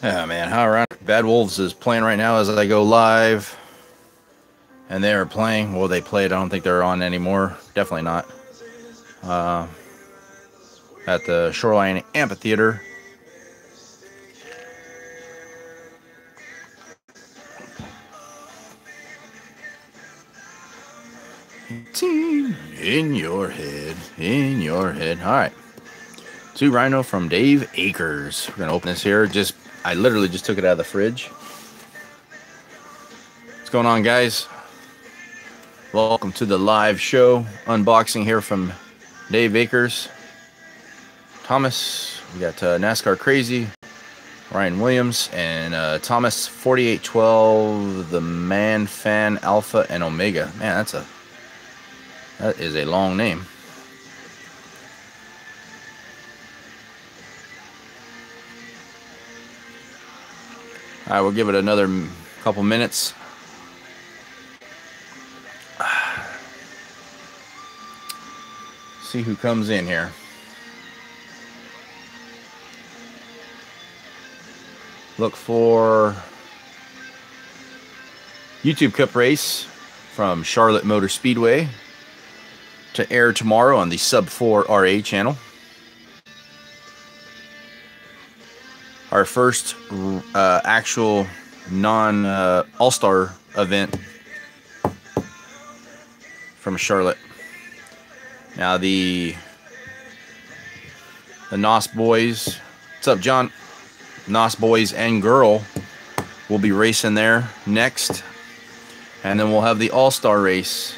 Yeah, man. How around Bad Wolves is playing right now as I go live, and they are playing. Well, they played. I don't think they're on anymore. Definitely not. At the Shoreline Amphitheater. Team in your head, in your head. All right. Two Rhino from Dave Akers. We're gonna open this here. I literally just took it out of the fridge. What's going on, guys? Welcome to the live show. Unboxing here from Dave Akers. Thomas. We got NASCAR Crazy. Ryan Williams and Thomas 4812, the Man Fan Alpha and Omega. Man, that is a long name. All right, we'll give it another couple minutes. See who comes in here. Look for YouTube Cup race from Charlotte Motor Speedway to air tomorrow on the Sub 4 RA channel. Our first actual non-All-Star event from Charlotte. Now the NOS boys. What's up, John? NOS boys and girl will be racing there next, and then we'll have the All-Star race.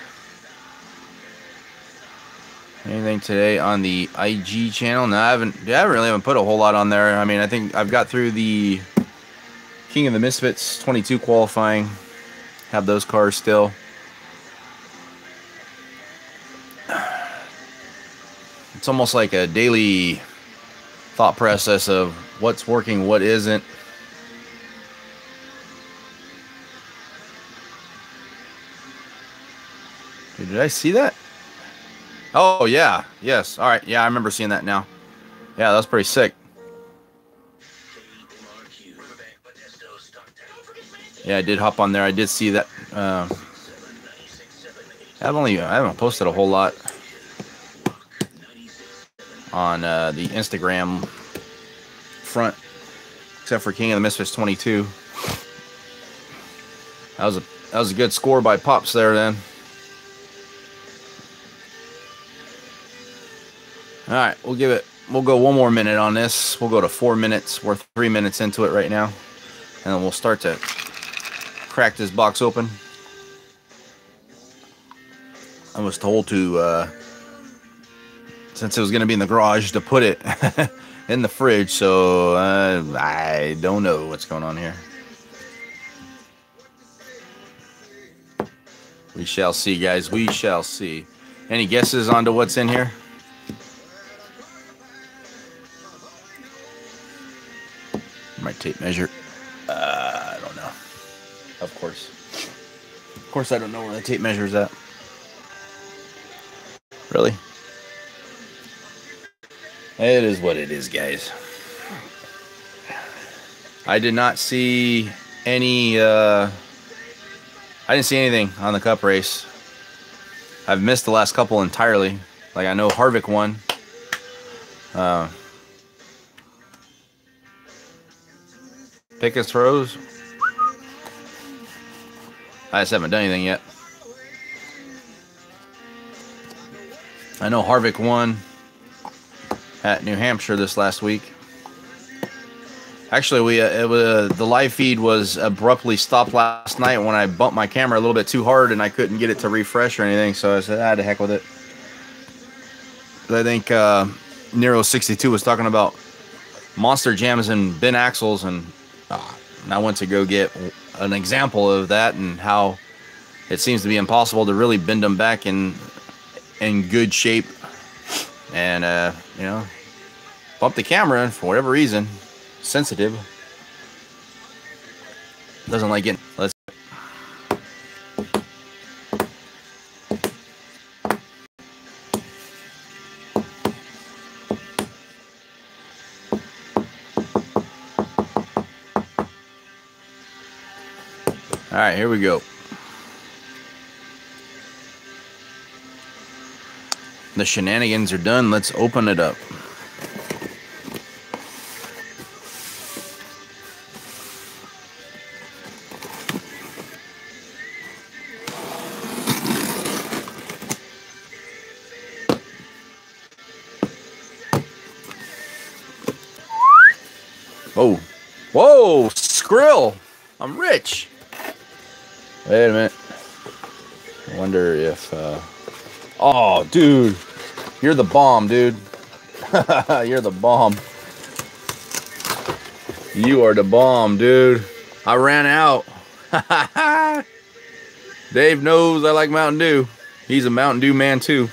Anything today on the IG channel? No, I haven't put a whole lot on there. I mean, I think I've got through the King of the Misfits 22 qualifying. Have those cars still. It's almost like a daily thought process of what's working, what isn't. Did I see that? Oh, yeah. Yes. All right. Yeah, I remember seeing that now. Yeah, that was pretty sick. Yeah, I did hop on there. I did see that. I haven't posted a whole lot on the Instagram front, except for King of the Misfits 22. That was a good score by Pops there then. All right, we'll go one more minute on this. We'll go to 4 minutes. We're 3 minutes into it right now, and then we'll start to crack this box open. I was told to, since it was going to be in the garage, to put it in the fridge, so I don't know what's going on here. We shall see, guys. We shall see. Any guesses onto what's in here? My tape measure. I don't know. Of course I don't know where the tape measure is at. Really? It is what it is, guys. I did not see any, I didn't see anything on the Cup race. I've missed the last couple entirely. Like, I know Harvick won. Pick his throws. I just haven't done anything yet. I know Harvick won at New Hampshire this last week. Actually, the live feed was abruptly stopped last night when I bumped my camera a little bit too hard and I couldn't get it to refresh or anything. So I said, to heck with it. I think Nero62 was talking about Monster Jams and Ben Axles, and I went to go get an example of that and how it seems to be impossible to really bend them back in good shape, and you know, bump the camera for whatever reason. Sensitive, doesn't like it. Let's All right, here we go. The shenanigans are done. Let's open it up. Oh, whoa, Skrill. I'm rich. Wait a minute. I wonder if, oh, dude. You're the bomb, dude. You're the bomb. You are the bomb, dude. I ran out. Dave knows I like Mountain Dew. He's a Mountain Dew man, too.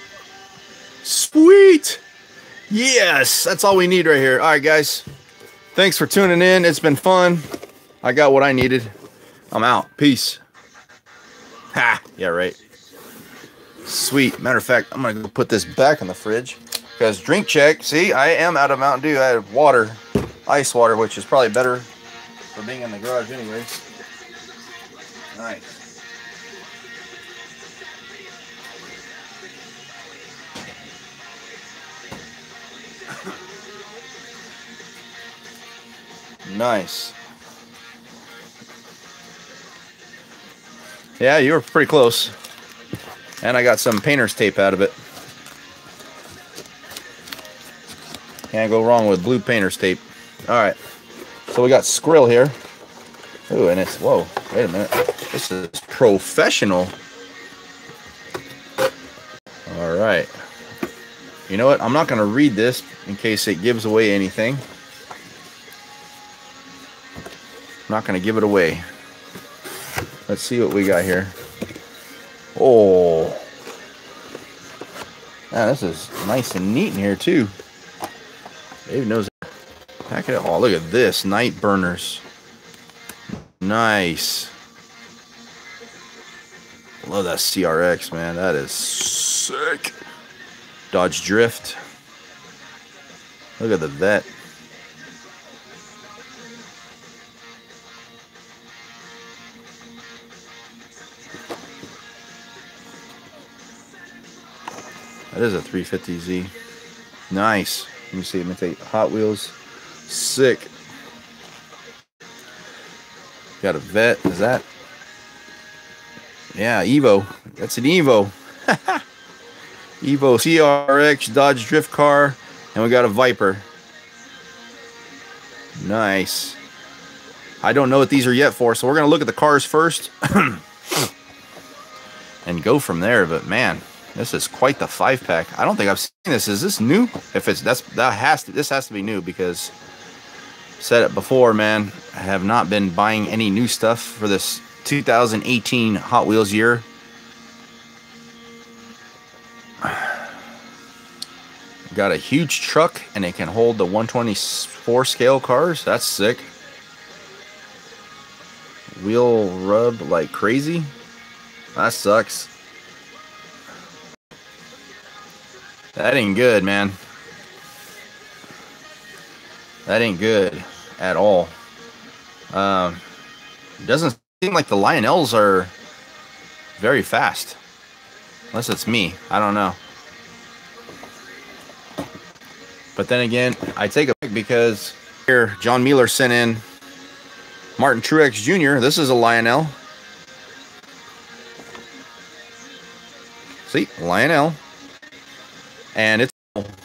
Sweet. Yes, that's all we need right here. All right, guys. Thanks for tuning in. It's been fun. I got what I needed. I'm out. Peace. Ha! Yeah, right. Sweet. Matter of fact, I'm going to go put this back in the fridge. Because drink check. See, I am out of Mountain Dew. I have water. Ice water, which is probably better for being in the garage anyways. Nice. Nice. Yeah, you were pretty close. And I got some painter's tape out of it. Can't go wrong with blue painter's tape. Alright. So we got Skrill here. Ooh, and it's, whoa, wait a minute. This is professional. Alright. You know what? I'm not going to read this in case it gives away anything. I'm not going to give it away. Let's see what we got here. Oh. Man, this is nice and neat in here, too. Dave knows. Pack it up. Oh, look at this. Night burners. Nice. Love that CRX, man. That is sick. Dodge Drift. Look at the vet. That is a 350Z. Nice. Let me see. Let me take Hot Wheels. Sick. Got a vet. Is that? Yeah, Evo. That's an Evo. Evo CRX Dodge Drift car. And we got a Viper. Nice. I don't know what these are yet for, so we're going to look at the cars first. And go from there, but man. This is quite the 5-pack. I don't think I've seen this. Is this new? If it's this has to be new because said it before, man. I have not been buying any new stuff for this 2018 Hot Wheels year. Got a huge truck and it can hold the 124 scale cars. That's sick. Wheel rub like crazy. That sucks. That ain't good, man. That ain't good at all. It doesn't seem like the Lionels are very fast. Unless it's me. I don't know. But then again, I take a pick because here, John Mueller sent in Martin Truex Jr. This is a Lionel. See? Lionel. And it's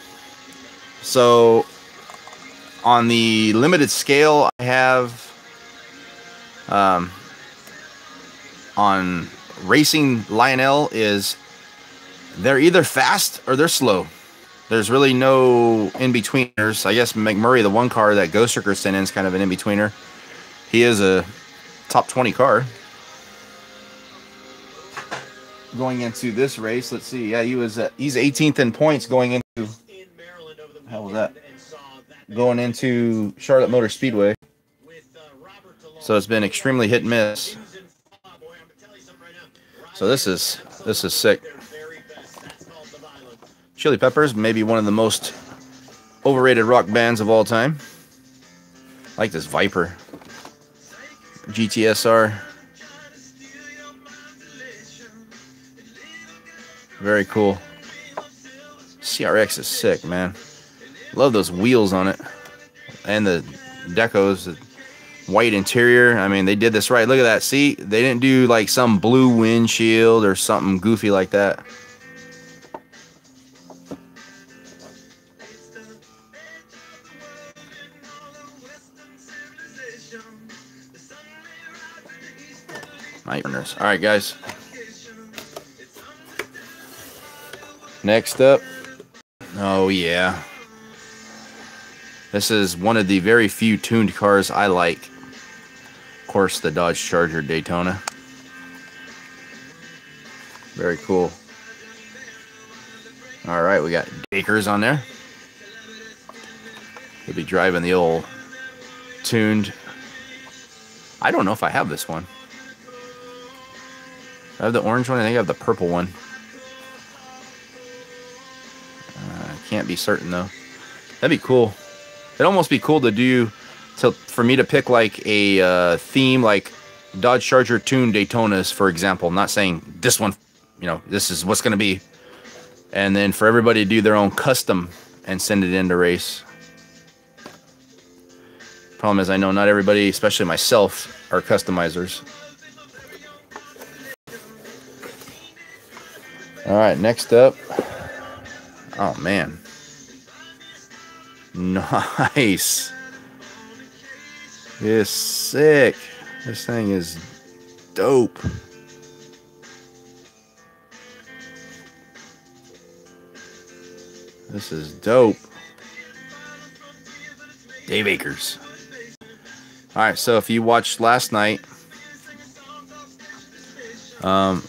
so on the limited scale I have on racing Lionel is they're either fast or they're slow. There's really no in-betweeners. I guess McMurray, the one car that Ghost Tricker sent in, is kind of an in-betweener. He is a top 20 car. Going into this race, let's see. Yeah, he's 18th in points going into. How was that? Going into Charlotte Motor Speedway. So it's been extremely hit and miss. So this is sick. Chili Peppers, maybe one of the most overrated rock bands of all time. I like this Viper. GTSR. Very cool. CRX is sick, man. Love those wheels on it. And the decos, the white interior. I mean, they did this right. Look at that. See, they didn't do like some blue windshield or something goofy like that. All right, guys. Next up. Oh, yeah. This is one of the very few tuned cars I like. Of course, the Dodge Charger Daytona. Very cool. All right, we got Dakers on there. He'll be driving the old tuned. I don't know if I have this one. I have the orange one. I think I have the purple one. Can't be certain though. That'd be cool. It'd almost be cool to do, for me to pick like a theme, like Dodge Charger tuned Daytonas, for example. I'm not saying this one, you know, this is what's going to be. And then for everybody to do their own custom and send it in to race. Problem is, I know not everybody, especially myself, are customizers. All right, next up. Oh, man. Nice. It's sick. This thing is dope. This is dope. Dave Akers. All right, so if you watched last night, hold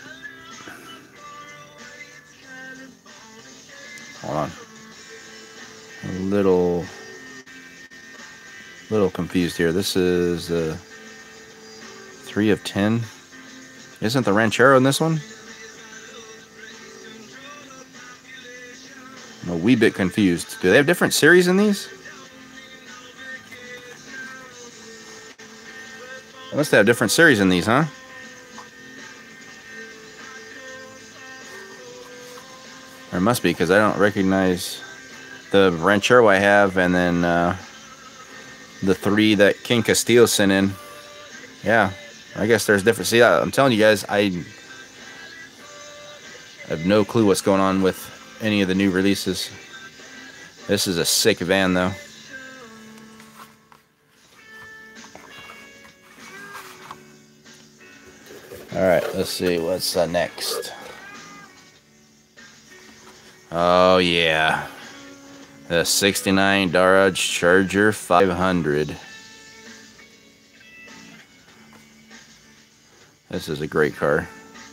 on. A little confused here. This is 3 of 10. Isn't the Ranchero in this one? I'm a wee bit confused. Do they have different series in these? They must have different series in these, huh? There must be, because I don't recognize the Ranchero I have, and then the 3 that King Castillo sent in. Yeah, I guess there's different. See, I'm telling you guys, I have no clue what's going on with any of the new releases. This is a sick van, though. All right, let's see what's next. Oh yeah, the '69 Dodge Charger 500. This is a great car.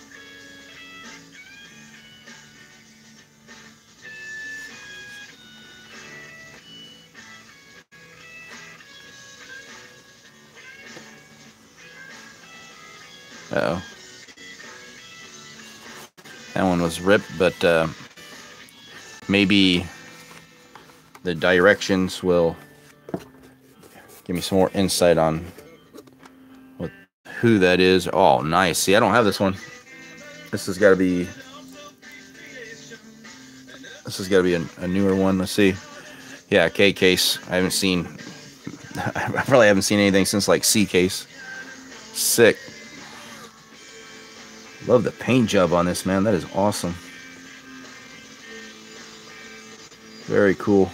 Uh-oh. That one was ripped, but maybe the directions will give me some more insight on who that is. Oh, nice. See, I don't have this one. This has got to be a newer one. Let's see. Yeah, K case. I haven't seen. I probably haven't seen anything since like C case. Sick. Love the paint job on this, man. That is awesome. Very cool.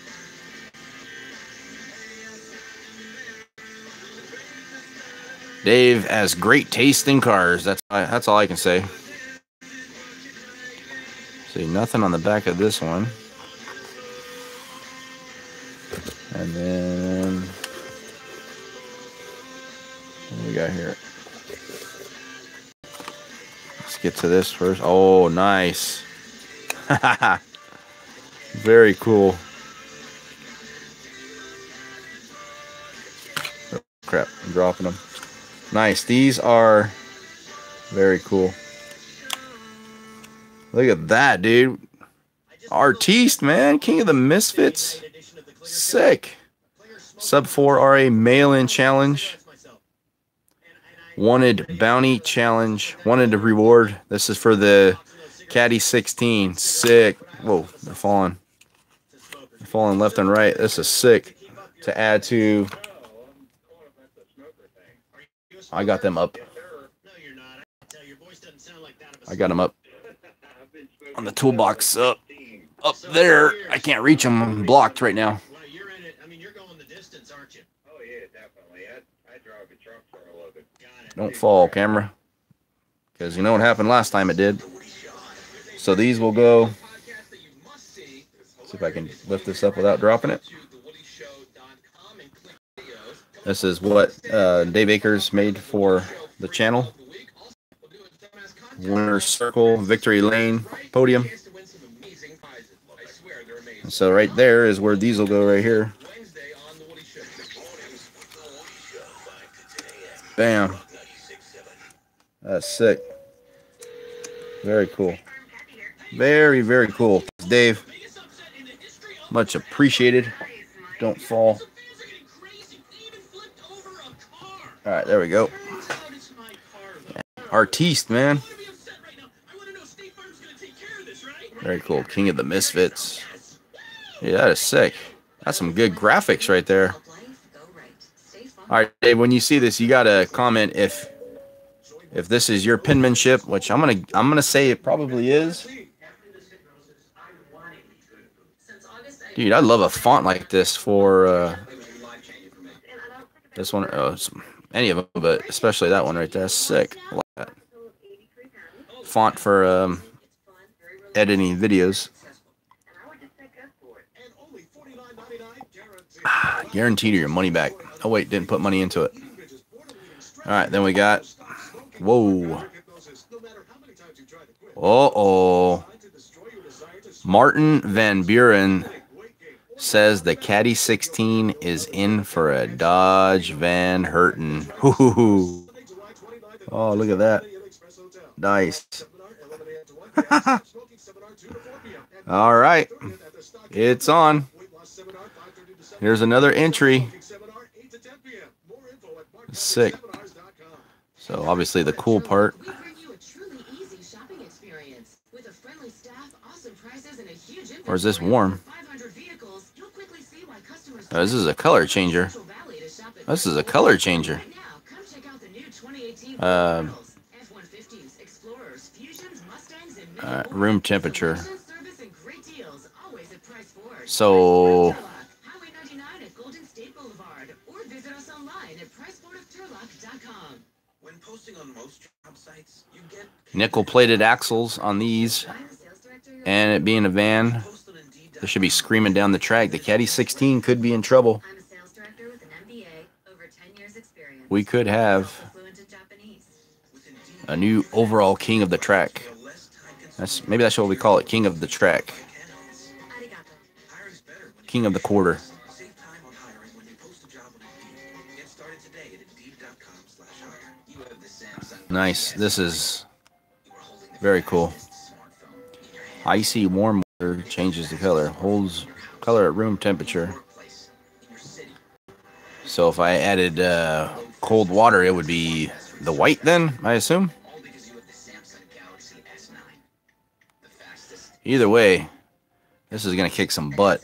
Dave has great taste in cars. That's all I can say. See, nothing on the back of this one. And then what do we got here? Let's get to this first. Oh, nice. Very cool. Oh, crap, I'm dropping them. Nice. These are very cool. Look at that, dude. Artiste, man. King of the Misfits. Sick. Sub 4 RA mail-in challenge. Wanted bounty challenge. Wanted to reward. This is for the Caddy 16, sick. Whoa, they're falling. They're falling left and right. This is sick to add to. I got them up. I got them up on the toolbox up there. I can't reach them. I'm blocked right now. Don't fall, camera. Because you know what happened last time it did. So these will go. See if I can lift this up without dropping it. This is what Dave Akers made for the channel. Winner's Circle, Victory Lane, Podium. And so right there is where these will go right here. Bam. That's sick. Very cool. Very, very cool. Dave, much appreciated. Don't fall. All right, there we go. Artiste, man. Very cool. King of the Misfits. Yeah, that is sick. That's some good graphics right there. All right, Dave, when you see this, you gotta comment if this is your penmanship, which I'm gonna say it probably is. Dude, I love a font like this for this one. Any of them, but especially that one right there. That's sick. I like that. Font for editing videos. Guaranteed your money back. Oh wait, didn't put money into it. All right, then we got. Whoa. Uh-oh. Martin Van Buren says the Caddy 16 is in for a Dodge Van Herten. Ooh. Oh, look at that. Nice. All right. It's on. Here's another entry. Sick. So obviously the cool part. Or is this warm? Oh, this is a color changer. This is a color changer. Room temperature. So nickel-plated axles on these, and it being a van, there should be screaming down the track. The Caddy 16 could be in trouble. We could have a new overall king of the track. Maybe that's what we call it, king of the track. King of the quarter. Nice. This is very cool. Icy warm water changes the color. Holds color at room temperature. So if I added cold water, it would be the white then, I assume? Either way, this is going to kick some butt.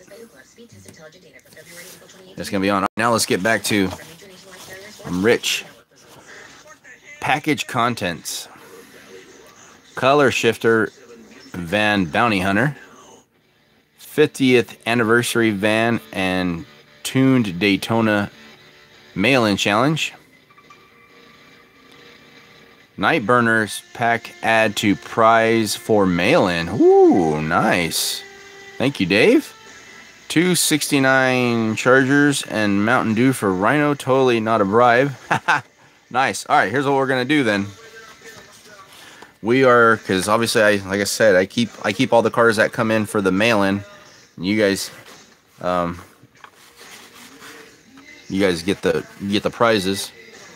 It's going to be on. Now let's get back to Rich. Package contents. Color shifter van Bounty Hunter. 50th anniversary van and tuned Daytona mail-in challenge. Night Burners pack add to prize for mail-in. Ooh, nice. Thank you, Dave. 269 Chargers and Mountain Dew for Rhino. Totally not a bribe. Nice. All right, here's what we're gonna do then. We are, because obviously, like I said, I keep all the cars that come in for the mail-in. You guys get the prizes.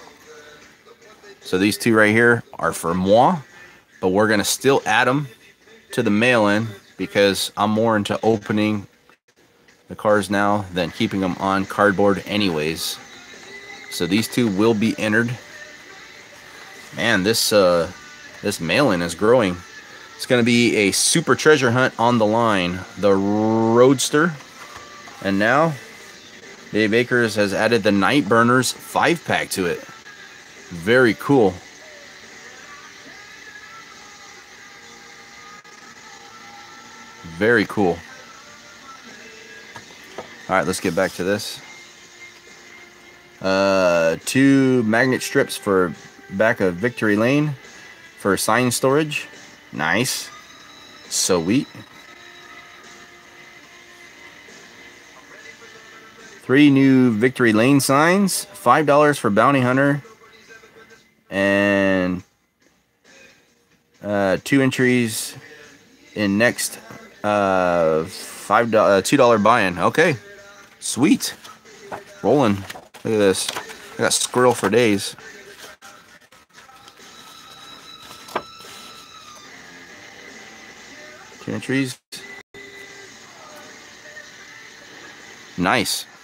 So these two right here are for moi, but we're gonna still add them to the mail-in because I'm more into opening the cars now than keeping them on cardboard anyways. So these two will be entered. Man, this mail-in is growing. It's going to be a super treasure hunt on the line. The Roadster. And now, Dave Akers has added the Night Burners 5-pack to it. Very cool. Very cool. All right, let's get back to this. 2 magnet strips for back of Victory Lane for sign storage. Nice. Sweet. 3 new Victory Lane signs. $5 for Bounty Hunter. And 2 entries in next $2 buy-in. Okay. Sweet. Rolling. Look at this. I got squirrel for days. Two entries. Nice.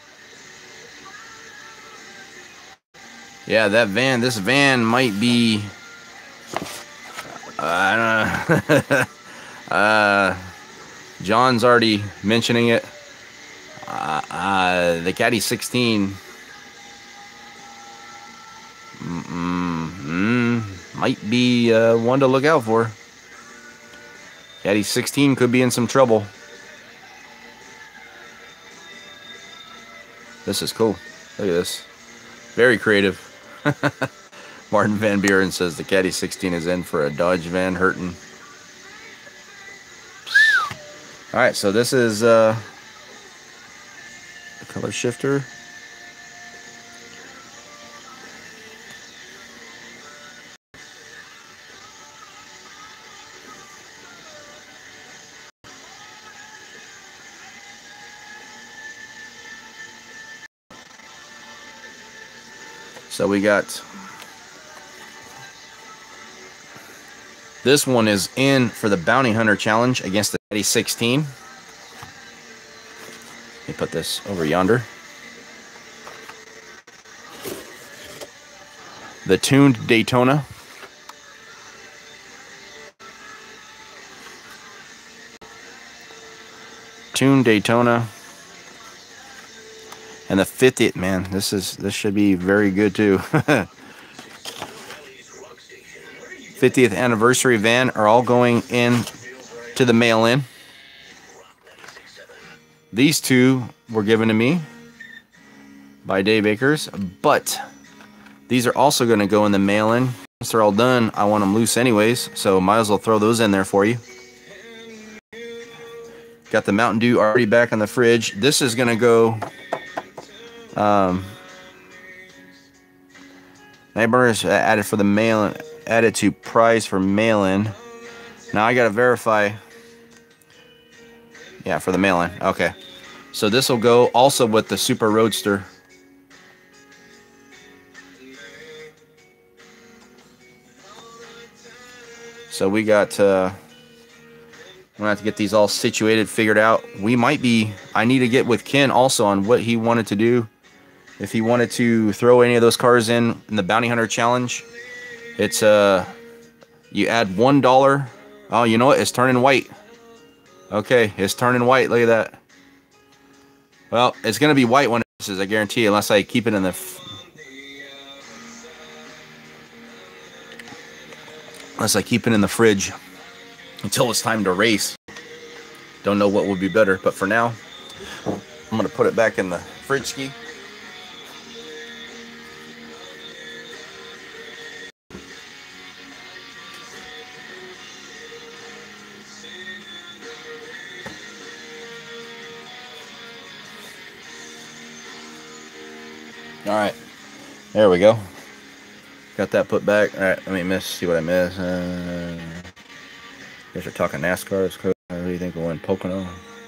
Yeah, that van. This van might be. I don't know. John's already mentioning it. The Caddy 16 might be one to look out for. Caddy 16 could be in some trouble. This is cool. Look at this. Very creative. Martin Van Buren says the Caddy 16 is in for a Dodge Van Herten. All right, so this is the color shifter. So we got this one is in for the Bounty Hunter Challenge against the Caddy 16. Let me put this over yonder. The Tuned Daytona. Tuned Daytona. And the 50th, man, this should be very good too. 50th anniversary van are all going in to the mail-in. These 2 were given to me by Dave Akers, but these are also going to go in the mail-in. Once they're all done, I want them loose anyways, so might as well throw those in there for you. Got the Mountain Dew already back in the fridge. This is going to go... Night Burners added for the mail-in, added to prize for mail-in. Now I gotta verify. Yeah, for the mail-in. Okay, so this will go also with the Super Roadster. So we got. I'm gonna have to get these all situated, figured out. We might be. I need to get with Ken also on what he wanted to do. If he wanted to throw any of those cars in the Bounty Hunter Challenge, it's you add $1. Oh, you know what? It's turning white. Okay, it's turning white. Look at that. Well, it's gonna be white when it races, I guarantee you, unless I keep it in the fridge until it's time to race. Don't know what would be better, but for now, I'm gonna put it back in the fridge ski. All right, there we go. Got that put back. All right, let me see what I missed. You guys are talking NASCAR. It's cool. What do you think of one Pocono?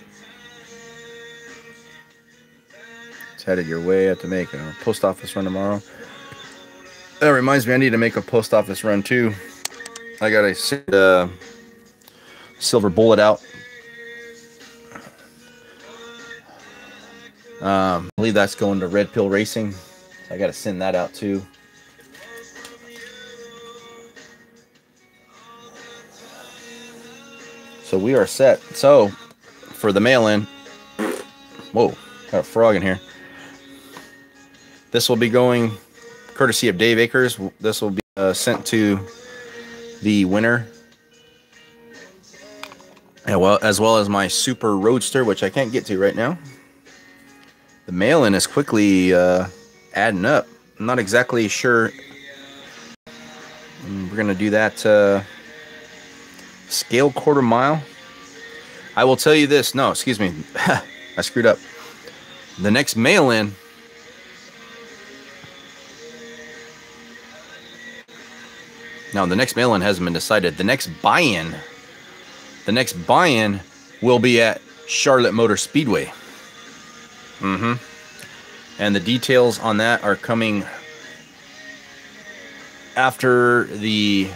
It's headed your way. I have to make a post office run tomorrow. That reminds me, I need to make a post office run too. I got a silver bullet out. I believe that's going to Red Pill Racing. I got to send that out too. So we are set. So for the mail-in, whoa, got a frog in here. This will be going courtesy of Dave Akers. This will be sent to the winner, as well as my Super Roadster, which I can't get to right now. The mail-in is quickly adding up. I'm not exactly sure. We're going to do that scale quarter mile. I will tell you this. No, excuse me. I screwed up. The next mail-in, no, the next mail-in hasn't been decided. The next buy-in will be at Charlotte Motor Speedway. And the details on that are coming after the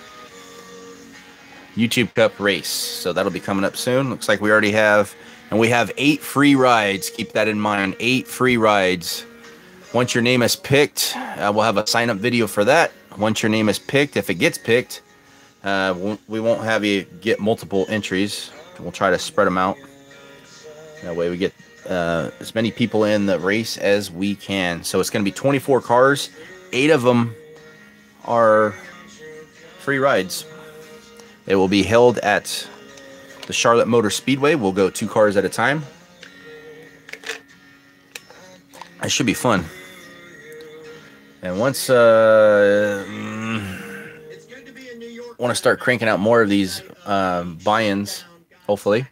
YouTube Cup race. So that'll be coming up soon. Looks like we already have, and we have 8 free rides. Keep that in mind, 8 free rides. Once your name is picked, we'll have a sign-up video for that. Once your name is picked, if it gets picked, we won't have you get multiple entries. We'll try to spread them out. That way we get as many people in the race as we can. So it's going to be 24 cars. 8 of them are free rides. It will be held at the Charlotte Motor Speedway. We'll go 2 cars at a time. It should be fun. And once want to start cranking out more of these buy-ins, hopefully.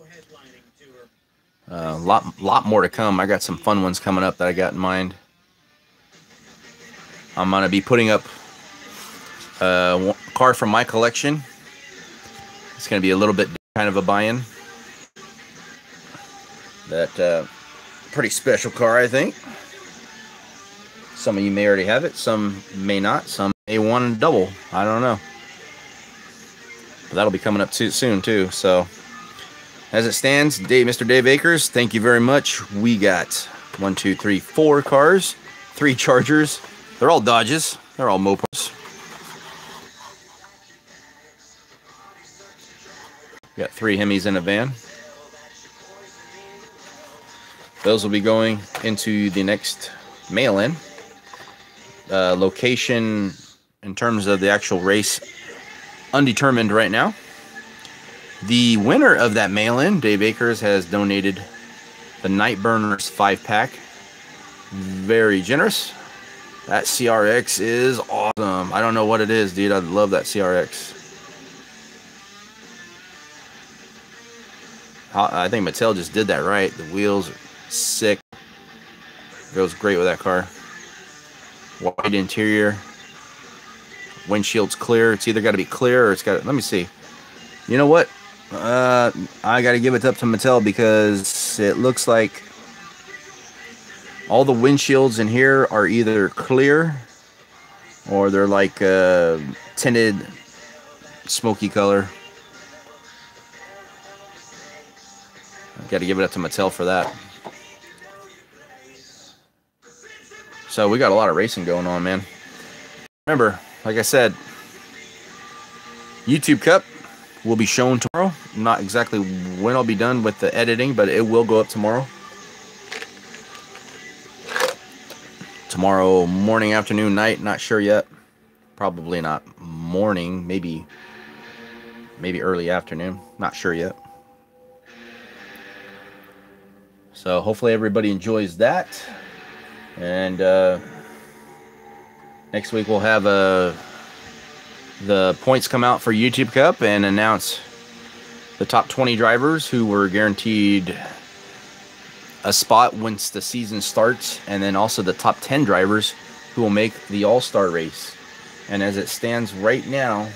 Lot more to come. I got some fun ones coming up that I got in mind. I'm gonna be putting up a car from my collection. It's gonna be a little bit kind of a buy-in. That pretty special car, I think. Some of you may already have it, some may not, some may want to double. I don't know. But that'll be coming up soon too. So as it stands, Mr. Dave Akers, thank you very much. We got 1, 2, 3, 4 cars, 3 Chargers. They're all Dodges. They're all Mopars. We got 3 Hemis in a van. Those will be going into the next mail-in. Location in terms of the actual race, undetermined right now. The winner of that mail-in, Dave Akers, has donated the Nightburners 5-pack. Very generous. That CRX is awesome. I don't know what it is, dude. I love that CRX. I think Mattel just did that right. The wheels are sick. Goes great with that car. White interior. Windshield's clear. It's either got to be clear or it's got. Let me see. You know what? I got to give it up to Mattel because it looks like all the windshields in here are either clear or they're like tinted smoky color. I've got to give it up to Mattel for that. So we got a lot of racing going on, man. Remember, like I said, YouTube Cup will be shown tomorrow. Not exactly when I'll be done with the editing, but it will go up tomorrow. Tomorrow morning, afternoon, night, not sure yet. Probably not morning, maybe early afternoon. Not sure yet. So hopefully everybody enjoys that. And next week we'll have the points come out for YouTube Cup and announce the top 20 drivers who were guaranteed a spot once the season starts, and then also the top 10 drivers who will make the All-Star race. And as it stands right now,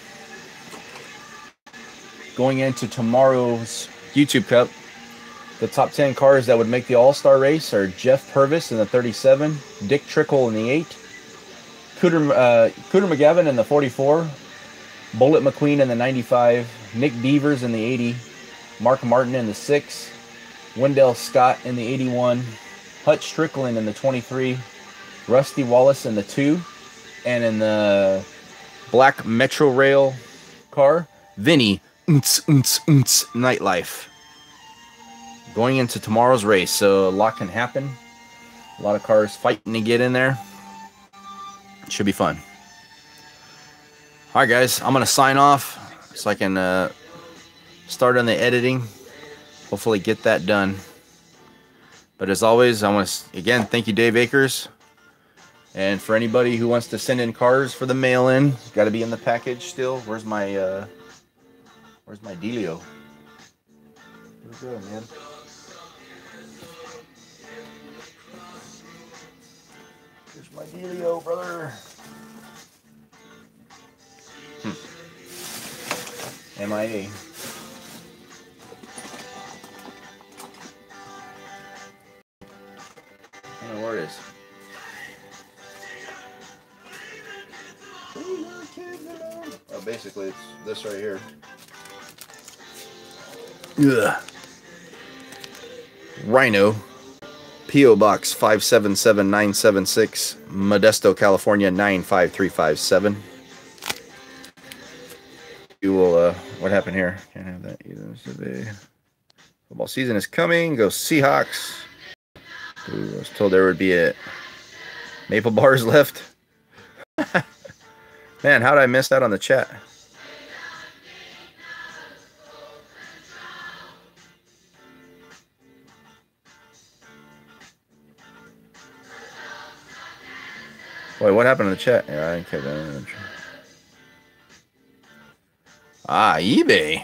going into tomorrow's YouTube Cup, the top 10 cars that would make the All-Star race are Jeff Purvis in the 37, Dick Trickle in the 8, Cooter McGavin in the 44, Bullet McQueen in the 95, Nick Beavers in the 80, Mark Martin in the 6, Wendell Scott in the 81, Hutch Strickland in the 23, Rusty Wallace in the 2, and in the black Metro Rail car, Vinny nightlife. Going into tomorrow's race, so a lot can happen. A lot of cars fighting to get in there. It should be fun. All right, guys, I'm going to sign off so I can start on the editing. Hopefully get that done. But as always, I want to, again, thank you, Dave Akers. And for anybody who wants to send in cars for the mail-in, got to be in the package still. Where's my dealio? Where's it, man? Here's my dealio, brother. MIA. I don't know where it is. Oh, basically, it's this right here. Ugh. Rhino. P.O. Box 577976, Modesto, California 95357. You will, what happened here? Can't have that either. Football season is coming. Go Seahawks. Ooh, I was told there would be a Maple bars left. Man, how did I miss that on the chat? Wait, what happened in the chat? Yeah, I kept that. Ah, eBay.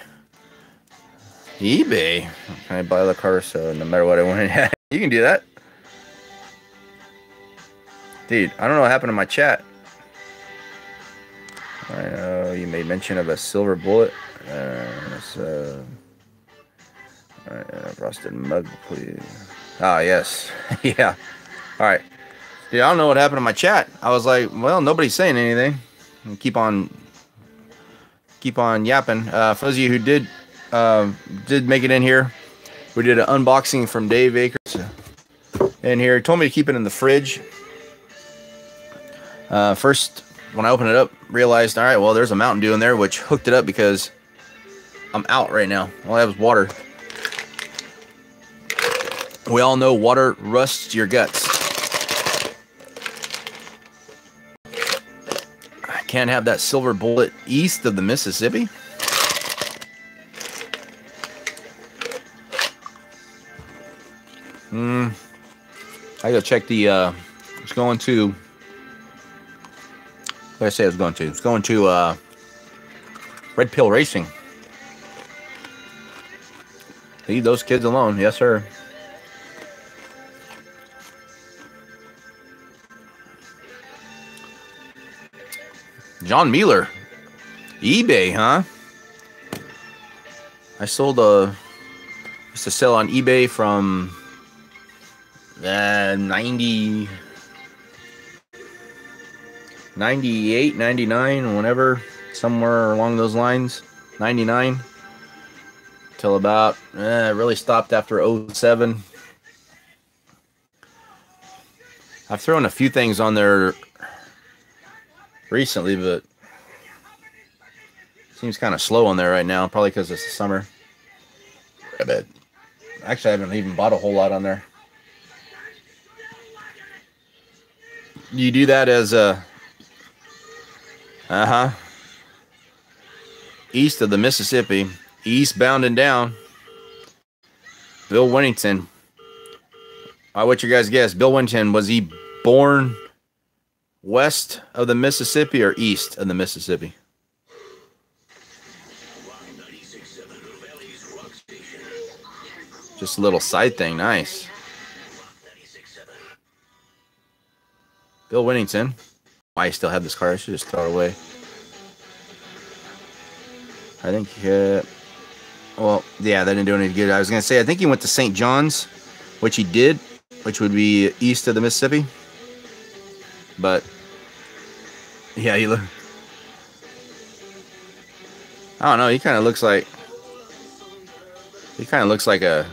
eBay. Can I buy the car so no matter what I want? You can do that. Dude, I don't know what happened to my chat. I know you made mention of a silver bullet. Frosted mug, please. Ah, yes. Yeah. All right. Dude, I don't know what happened to my chat. I was like, well, nobody's saying anything. And keep on yapping. For those of you who did make it in here, we did an unboxing from Dave Akers in here. He told me to keep it in the fridge. First, when I opened it up, realized, all right, well, there's a Mountain Dew in there, which hooked it up because I'm out right now. All I have is water. We all know water rusts your guts. I can't have that silver bullet east of the Mississippi. I gotta check the, it's going to, what did I say it was going to? It's going to, Red Pill Racing. Leave those kids alone. Yes, sir. John Mueller. eBay, huh? I sold used to sell on eBay from 98, 99, whenever, somewhere along those lines. 99 till about really stopped after 07. I've thrown a few things on there recently, but seems kind of slow on there right now, probably because it's the summer. I bet. Actually, I haven't even bought a whole lot on there. You do that as a east of the Mississippi, eastbound and down. Bill Winnington. What's your guys' guess? Bill Winnington, was he born west of the Mississippi or east of the Mississippi? Just a little side thing. Nice. Bill Winnington. I still have this car. I should just throw it away. I think, well, yeah, that didn't do any good. I was going to say, I think he went to St. John's, which he did, which would be east of the Mississippi. But, yeah, I don't know. He kind of looks like, a,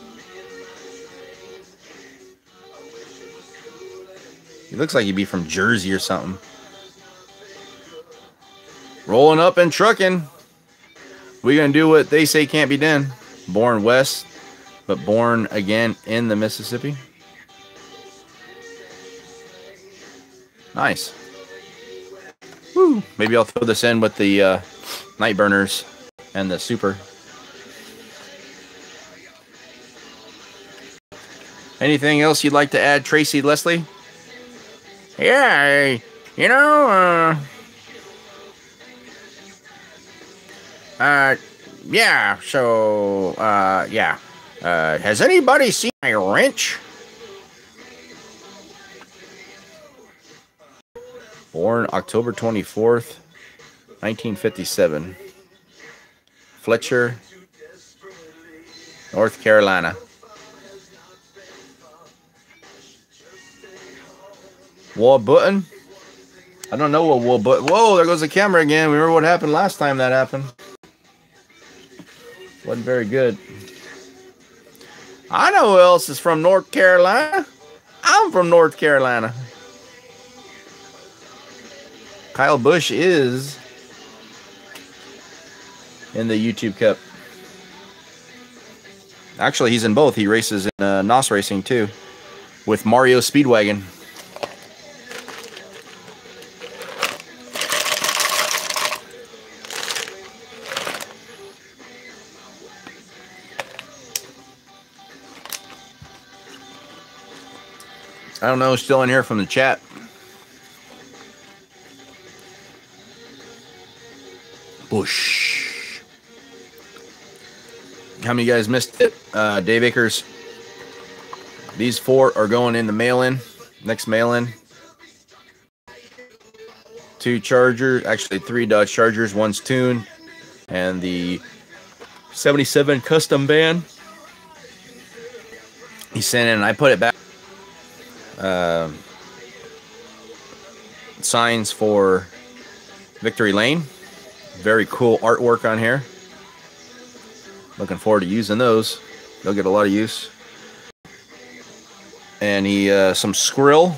he looks like he'd be from Jersey or something. Rolling up and trucking. We're going to do what they say can't be done. Born west, but born again in the Mississippi. Nice. Woo. Maybe I'll throw this in with the Night Burners and the Super. Anything else you'd like to add, Tracy Leslie? Yeah, you know, yeah, so, yeah. Has anybody seen my wrench? Born October 24th, 1957. Fletcher, North Carolina. Wall button? I don't know what wall button. Whoa, there goes the camera again. Remember what happened last time that happened? Wasn't very good. I know who else is from North Carolina. I'm from North Carolina. Kyle Busch is in the YouTube Cup. Actually, he's in both. He races in NOS Racing too, with Mario Speedwagon. I don't know, still in here from the chat. Bush. How many of you guys missed it? Dave Akers. These 4 are going in the mail-in. Next mail-in. 2 Chargers, actually 3 Dodge Chargers, 1's tuned, and the 77 custom van. He sent in, and I put it back. Signs for Victory Lane. Very cool artwork on here. Looking forward to using those. They'll get a lot of use. And he some Skrill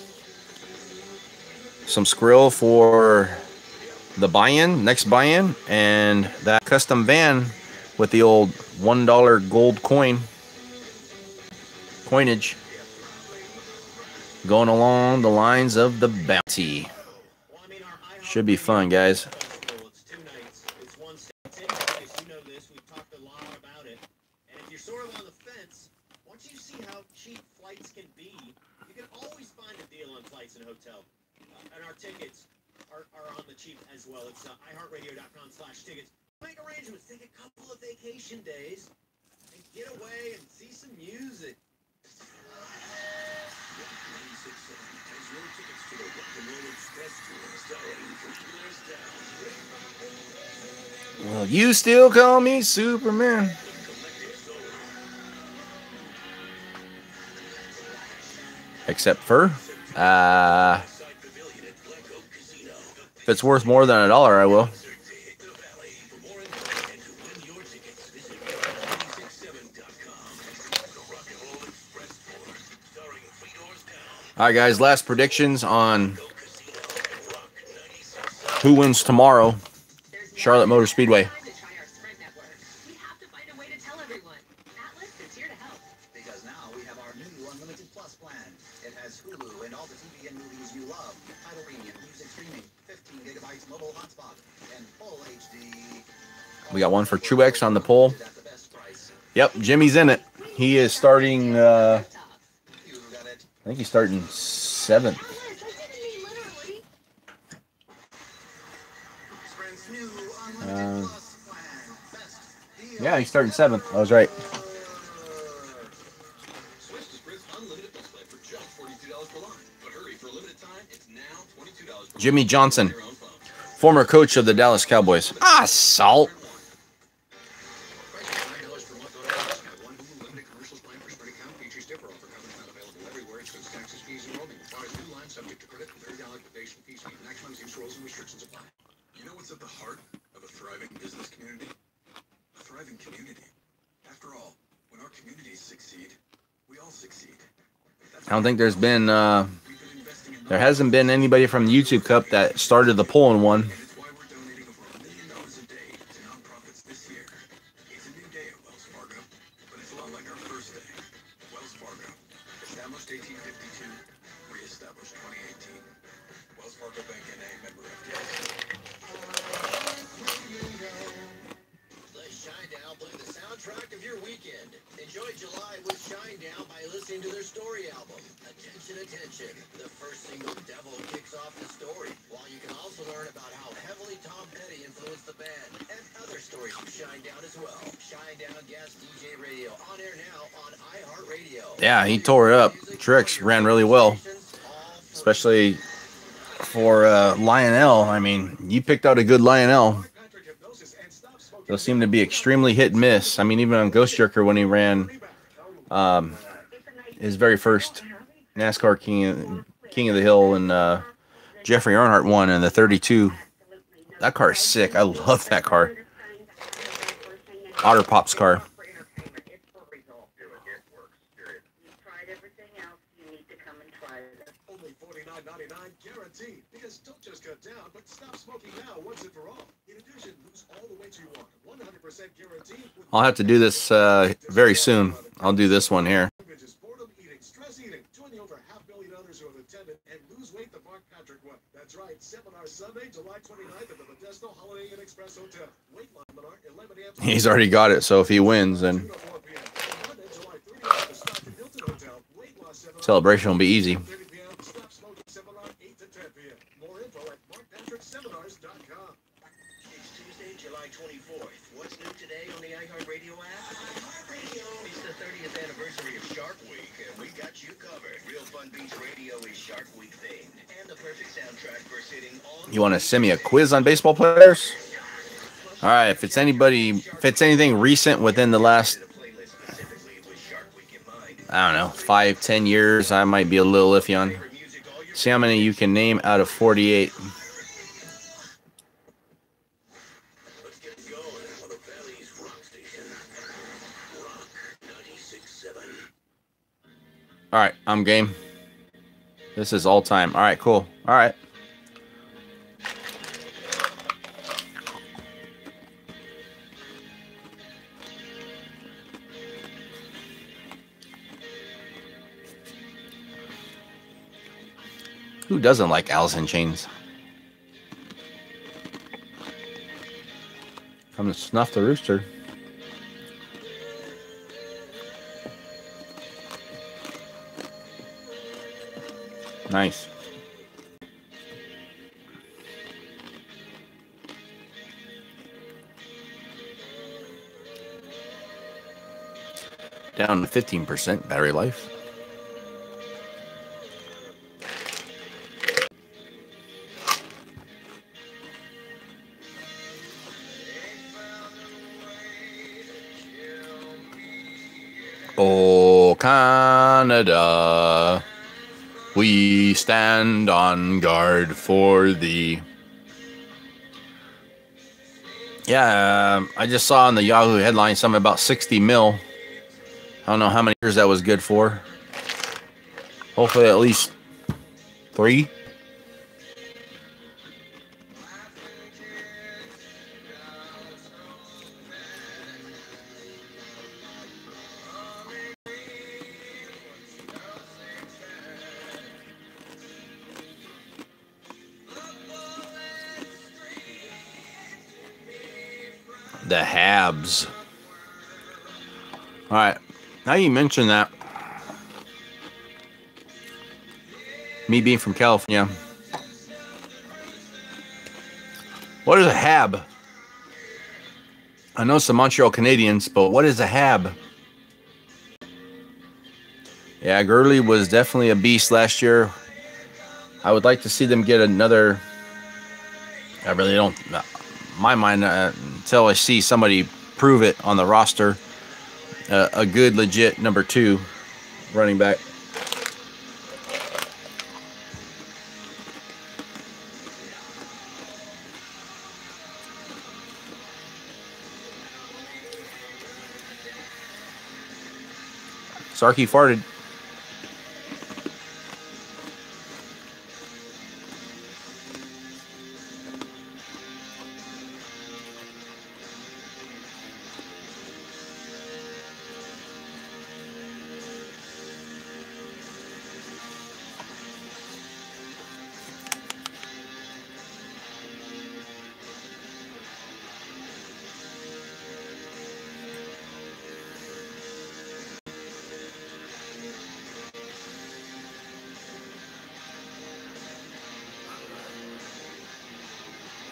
for the buy-in, next buy-in, and that custom van with the old $1 gold coinage going along the lines of the bounty. Should be fun, guys. Tickets are on the cheap as well. It's iHeartRadio.com/tickets. Make arrangements, take a couple of vacation days, and get away and see some music. Well, you still call me Superman. Except for, if it's worth more than $1, I will. All right, guys, last predictions on who wins tomorrow. Charlotte Motor Speedway. We got one for Truex on the pole. Yep, Jimmy's in it. He is starting, I think he's starting 7th. Yeah, he's starting 7th. I was right. Jimmy Johnson, former coach of the Dallas Cowboys. Ah, salt. I don't think there's been, there hasn't been anybody from the YouTube Cup that started the poll and won. our first day. Wells Fargo. Established 1852. Reestablished 2018. Wells Fargo Bank N.A. member FDIC. Let Shinedown play the soundtrack of your weekend. Enjoy July with Shinedown by listening to their story album. Attention, attention. The first single, Devil, kicks off the story, while you can also learn about how heavily Tom Petty influenced the band and other stories from Shinedown as well. Shinedown Guest DJ Radio on air now on iHeartRadio. Yeah, he tore it up. Tricks ran really well, especially for Lionel. I mean, you picked out a good Lionel. Those seem to be extremely hit and miss. I mean, even on Ghost Jerker when he ran his very first NASCAR King of the Hill, and Jeffrey Earnhardt won in the 32. That car is sick. I love that car. Otter Pop's car. Only $49.99 guaranteed. Because don't just cut down, but stop smoking now once and for all. In addition, lose all the weight you want. 100% guaranteed. I'll have to do this very soon. I'll do this one here. Boredom eating, stress eating. Join the over 500,000 others who have attended and lose weight the Mark Patrick one. That's right. Seminar Sunday, July 29th at the Modesto Holiday Inn Express Hotel. Weight line seminar, 11 a.m. He's already got it, so if he wins, then celebration will be easy. It's Tuesday, July 24th. What's new today on the iHeartRadio app? iHeartRadio. It's the 30th anniversary of Shark Week, and we got you covered. Real Fun Beach Radio is Shark Week themed, and the perfect soundtrack for sitting on. You want to send me a quiz on baseball players? All right, if it's anything recent within the last, I don't know, 5-10 years, I might be a little iffy on. See how many you can name out of 48. Let's get going on the Valley's rock station. Rock 96.7. All right, I'm game. This is all time. All right, cool. All right. Who doesn't like Alice in Chains? Come to snuff the rooster. Nice. Down to 15% battery life. Oh, Canada, we stand on guard for thee. Yeah, I just saw on the Yahoo headline something about 60 mil. I don't know how many years that was good for. Hopefully at least 3. The Habs. All right. Now you mention that. Me being from California. What is a Hab? I know some Montreal Canadiens, but what is a Hab? Yeah, Gurley was definitely a beast last year. I would like to see them get another. I really don't. My mind, until I see somebody prove it on the roster, a good, legit number 2 running back. Sarky farted.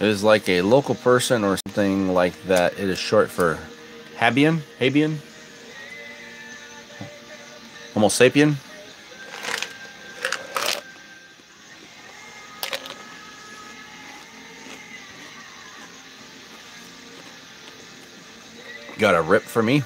is like a local person or something like that. It is short for Habian, Homo sapien. Got a rip for me.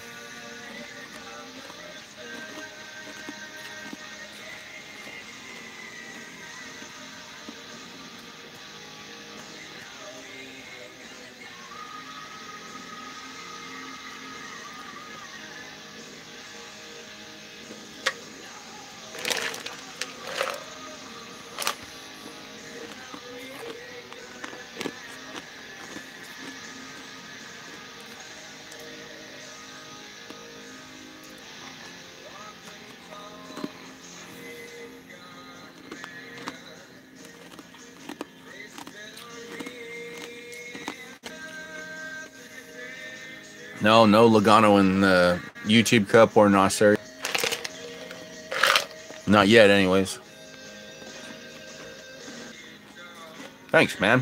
No Logano in the YouTube Cup or Nasser. Not yet, anyways. Thanks, man.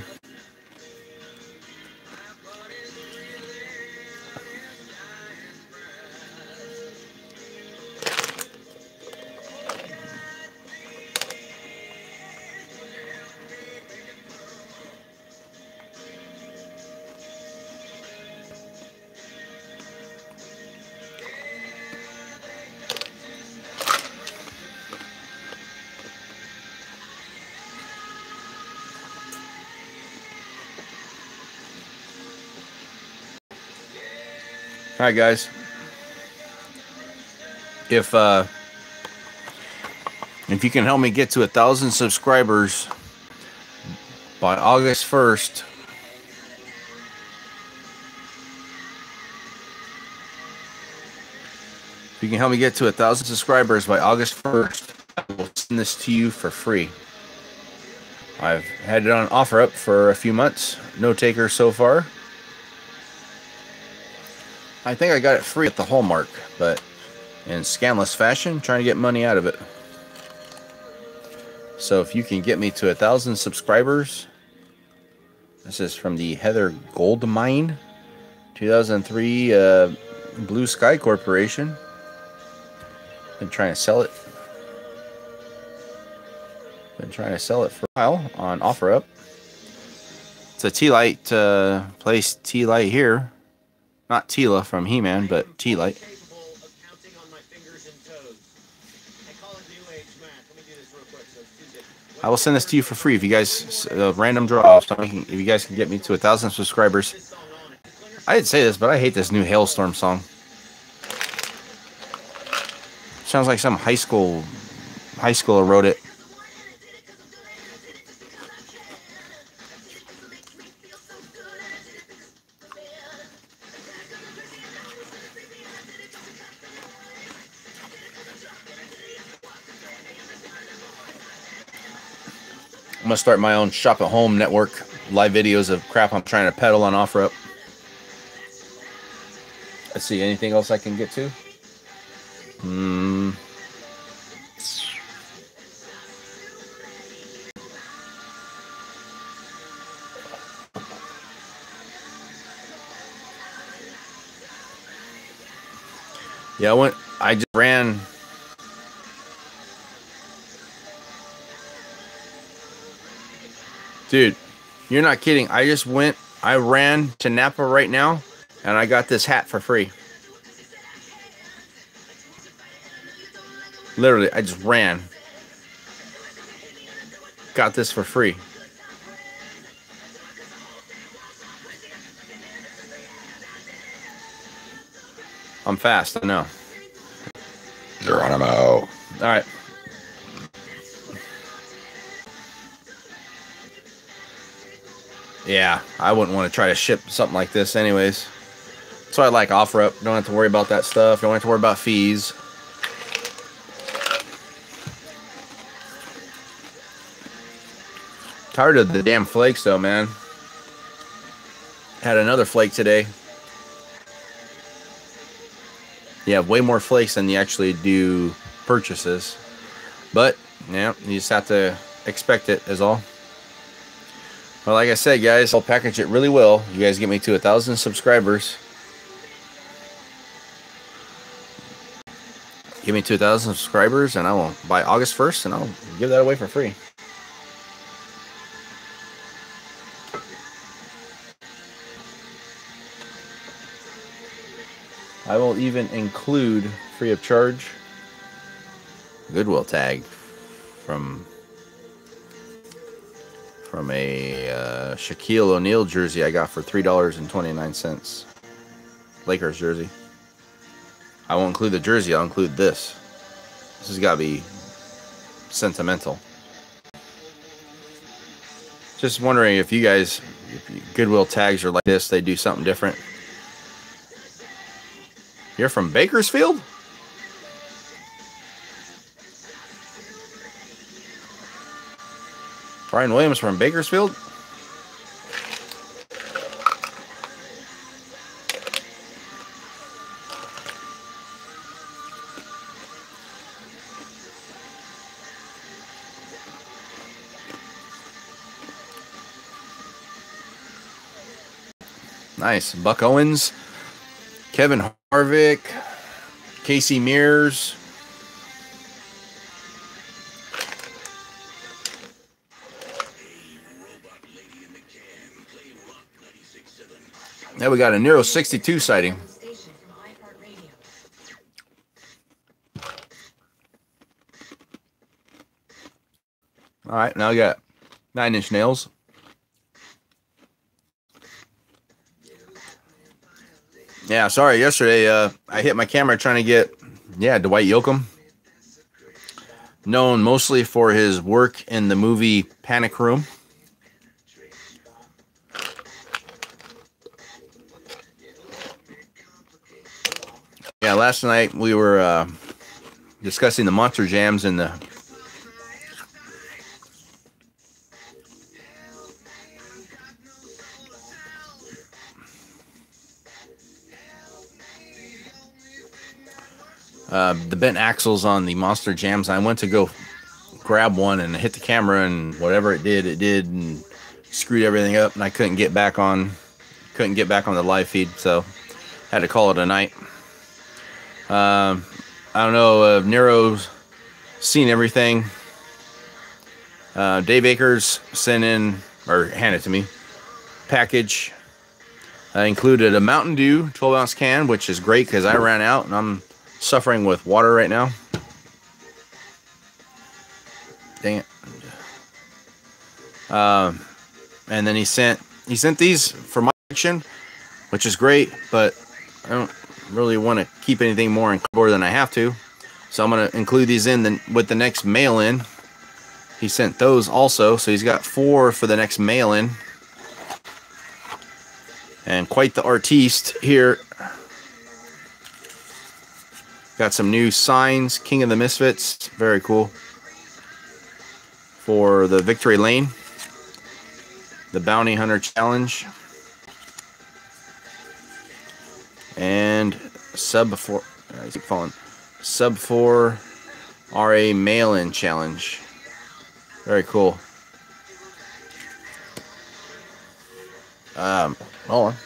All right, guys. If you can help me get to 1,000 subscribers by August 1st, if you can help me get to 1,000 subscribers by August 1st, I will send this to you for free. I've had it on OfferUp for a few months. No takers so far. I think I got it free at the Hallmark, but in scandalous fashion, trying to get money out of it. So if you can get me to 1,000 subscribers, this is from the Heather Goldmine, 2003 Blue Sky Corporation. Been trying to sell it. Been trying to sell it for a while on OfferUp. It's a T-Light place. T-Light here. Not Tila from He-Man, but T-Light. I will send this to you for free if you guys random draw. So if you guys can get me to 1,000 subscribers. I didn't say this, but I hate this new Hailstorm song. Sounds like some high schooler wrote it. I'm gonna start my own shop at home network, live videos of crap I'm trying to peddle on OfferUp. Let's see, anything else I can get to? Yeah, I just ran. Dude, you're not kidding. I ran to Napa right now, and I got this hat for free. Literally, I just ran. Got this for free. I'm fast, I know. Geronimo. All right. Yeah, I wouldn't want to try to ship something like this anyways. That's why I like OfferUp. Don't have to worry about that stuff. Don't have to worry about fees. Tired of the damn flakes though, man. Had another flake today. You have way more flakes than you actually do purchases. But, yeah, you just have to expect it is all. Well, like I said, guys, I'll package it really well. You guys get me to 1,000 subscribers. Give me to 1,000 subscribers, and I will buy August 1st, and I'll give that away for free. I will even include, free of charge, Goodwill tag from a Shaquille O'Neal jersey I got for $3.29. Lakers jersey. I won't include the jersey, I'll include this. This has got to be sentimental. Just wondering if you guys, Goodwill tags are like this, they do something different. You're from Bakersfield? Brian Williams from Bakersfield? Nice. Buck Owens, Kevin Harvick, Casey Mears. Now we got a Nero 62 sighting. All right, now we got 9 Inch Nails. Yeah, sorry, yesterday I hit my camera trying to get, Dwight Yoakam. Known mostly for his work in the movie Panic Room. Yeah, last night we were discussing the Monster Jams and the bent axles on the Monster Jams. I went to go grab one and hit the camera, and whatever it did, and screwed everything up, and I couldn't get back on the live feed, so had to call it a night. I don't know if Nero's seen everything. Dave Akers sent in, or handed to me, package. Included a Mountain Dew 12-ounce can, which is great because I ran out and I'm suffering with water right now. Dang it. And then he sent these for my collection, which is great, but I don't really want to keep anything more in cardboard than I have to. So I'm going to include these in with the next mail-in. He sent those also, so he's got 4 for the next mail-in. And quite the artiste here. Got some new signs, King of the Misfits, very cool. For the Victory Lane, the Bounty Hunter Challenge, and Sub 4 RA Mail-In Challenge. Very cool. Hold on.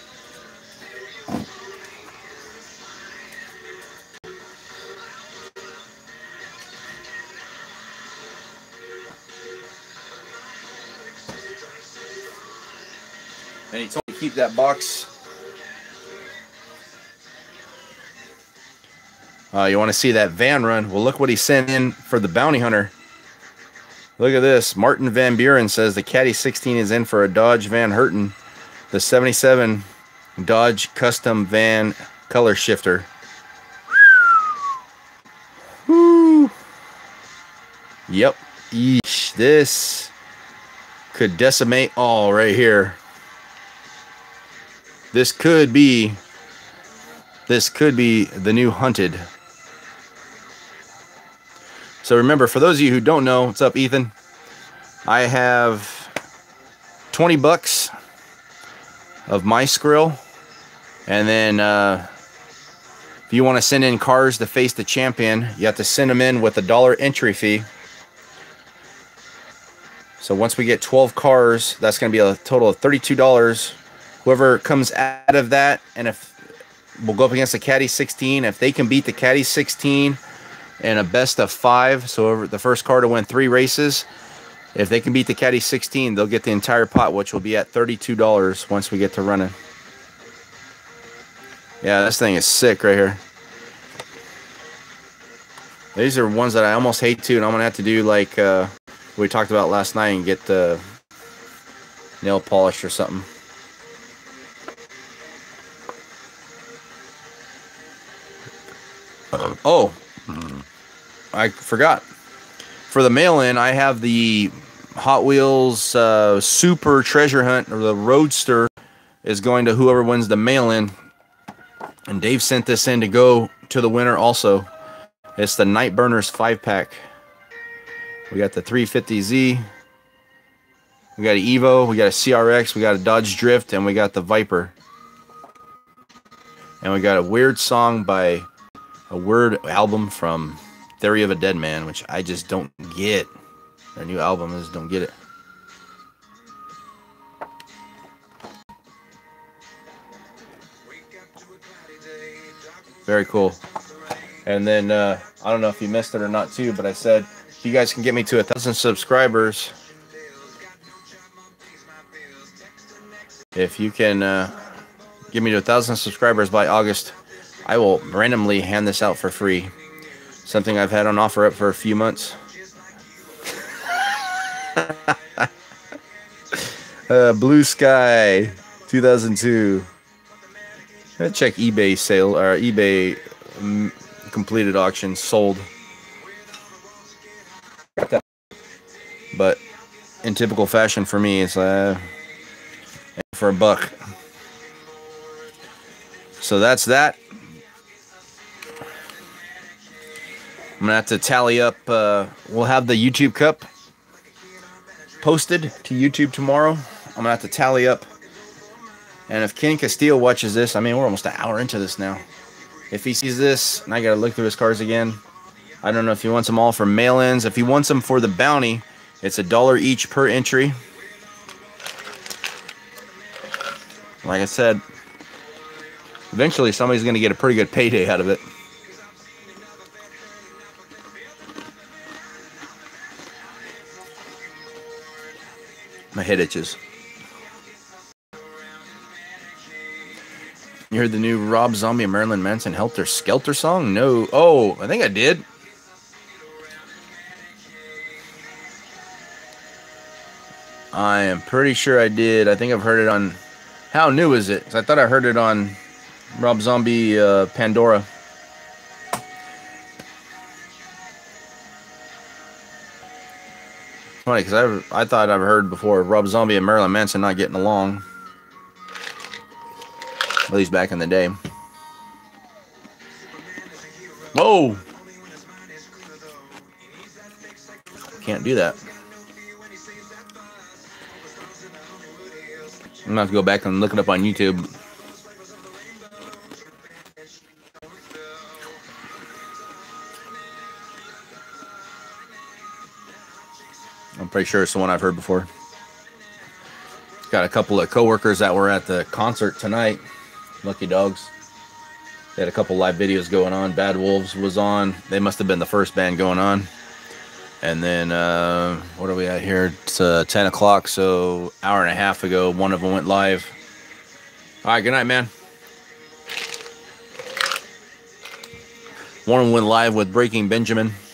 And he told me to keep that box. You want to see that van run? Well, look what he sent in for the Bounty Hunter. Look at this. Martin Van Buren says the Caddy 16 is in for a Dodge Van Herten. The 77 Dodge Custom Van color shifter. Woo. Yep. Eesh. This could decimate all right here. This could be the new Hunted. So remember, for those of you who don't know, what's up, Ethan? I have 20 bucks of my Skrill, and then if you want to send in cars to face the champion, you have to send them in with $1 entry fee. So once we get 12 cars, that's going to be a total of $32. Whoever comes out of that, and if we'll go up against the Caddy 16, if they can beat the Caddy 16 in a best of 5, so the first car to win 3 races, if they can beat the Caddy 16, they'll get the entire pot, which will be at $32 once we get to running. Yeah, this thing is sick right here. These are ones that I almost hate to, and I'm going to have to do like we talked about last night and get the nail polish or something. Oh, I forgot. For the mail-in, I have the Hot Wheels Super Treasure Hunt, or the Roadster, is going to whoever wins the mail-in. And Dave sent this in to go to the winner also. It's the Night Burners 5-pack. We got the 350Z. We got an Evo. We got a CRX. We got a Dodge Drift. And we got the Viper. And we got a weird song by a weird album from Theory of a Dead Man, which I just don't get. Their new album is don't get it. Very cool. And then I don't know if you missed it or not too, but I said if you guys can get me to 1,000 subscribers, if you can get me to 1,000 subscribers by August, I will randomly hand this out for free. Something I've had on offer up for a few months. Blue Sky 2002. Let's check eBay sale or eBay completed auction sold. But in typical fashion for me, it's for $1. So that's that. I'm gonna have to tally up. We'll have the YouTube Cup posted to YouTube tomorrow. I'm gonna have to tally up. And if Ken Castillo watches this, I mean, we're almost an hour into this now. If he sees this, and I gotta look through his cars again, I don't know if he wants them all for mail-ins. If he wants them for the bounty, it's $1 each per entry. Like I said, eventually somebody's gonna get a pretty good payday out of it. My head itches. You heard the new Rob Zombie and Marilyn Manson Helter Skelter song? No. Oh, I think I did. I am pretty sure I did. I think I've heard it on... How new is it? 'Cause I thought I heard it on Rob Zombie Pandora. Funny, because I thought I've heard before Rob Zombie and Marilyn Manson not getting along. At least back in the day. Whoa! Can't do that. I'm gonna have to go back and look it up on YouTube. I'm pretty sure it's the one I've heard before. Got a couple of coworkers that were at the concert tonight. Lucky Dogs. They had a couple live videos going on. Bad Wolves was on. They must have been the first band going on. And then, what are we at here? It's 10 o'clock, so hour and a half ago, one of them went live. All right, good night, man. One of them went live with Breaking Benjamin.